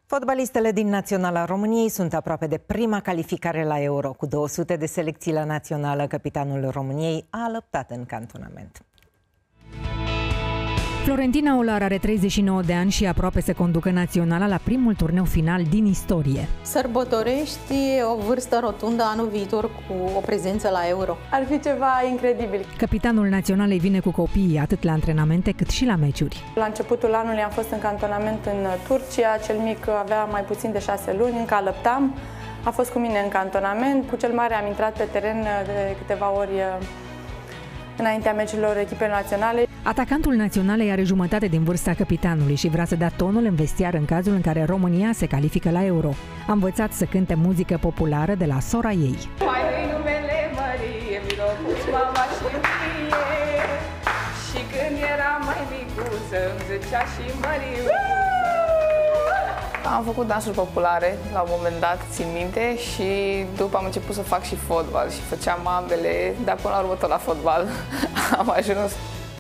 Fotbalistele din Naționala României sunt aproape de prima calificare la Euro. Cu 200 de selecții la națională, capitanul României a alăptat în cantonament. Florentina Olar are 39 de ani și aproape se conducă naționala la primul turneu final din istorie. Sărbătorești o vârstă rotundă anul viitor cu o prezență la Euro. Ar fi ceva incredibil. Capitanul naționalei vine cu copiii atât la antrenamente cât și la meciuri. La începutul anului am fost în cantonament în Turcia, cel mic avea mai puțin de 6 luni, încă alăptam. A fost cu mine în cantonament, cu cel mare am intrat pe teren de câteva ori înaintea meciurilor echipei naționale. Atacantul naționalei are jumătate din vârsta capitanului și vrea să dea tonul în vestiar în cazul în care România se califică la Euro. A învățat să cânte muzică populară de la sora ei. Mai numele Mărie, mi-l-o mama și mie. Și când eram mai micuță, îmi zicea și Măriu. Am făcut dansuri populare la un moment dat, țin minte, și după am început să fac și fotbal și făceam ambele, dar până la urmă tot la fotbal am ajuns.